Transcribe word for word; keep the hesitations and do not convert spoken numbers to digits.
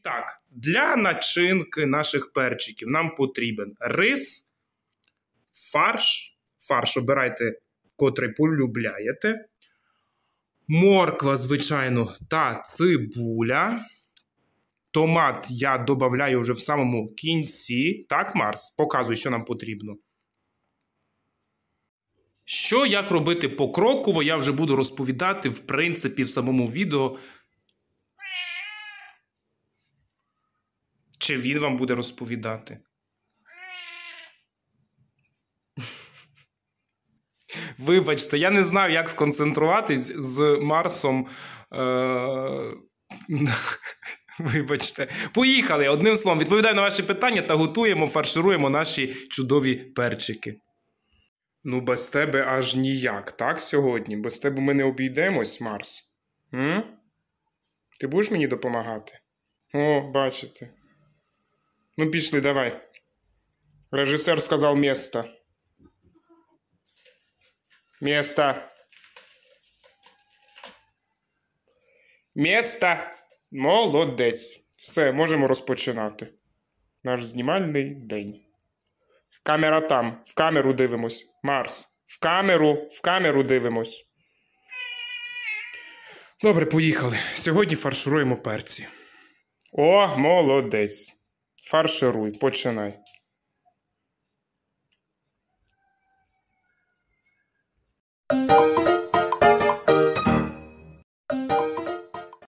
Так, для начинки наших перчиків нам потрібен рис, фарш. Фарш обирайте, котрий полюбляєте. Морква, звичайно, та цибуля. Томат я додаю вже в самому кінці. Так, Марс? Показуй, що нам потрібно. Що, як робити покроково, я вже буду розповідати, в принципі, в самому відео. Чи він вам буде розповідати? Вибачте, я не знаю, як сконцентруватись з Марсом. Е... Вибачте. Поїхали! Одним словом, відповідаю на ваші питання та готуємо, фаршируємо наші чудові перчики. Ну, без тебе аж ніяк, так, сьогодні? Без тебе ми не обійдемось, Марс? М? Ти будеш мені допомагати? О, бачите. Ну, пішли, давай. Режисер сказав місто. Місто. Місто. Молодець. Все, можемо розпочинати. Наш знімальний день. Камера там. В камеру дивимось. Марс. В камеру. В камеру дивимось. Добре, поїхали. Сьогодні фаршируємо перці. О, молодець. Фаршируй. Починай. Thank you.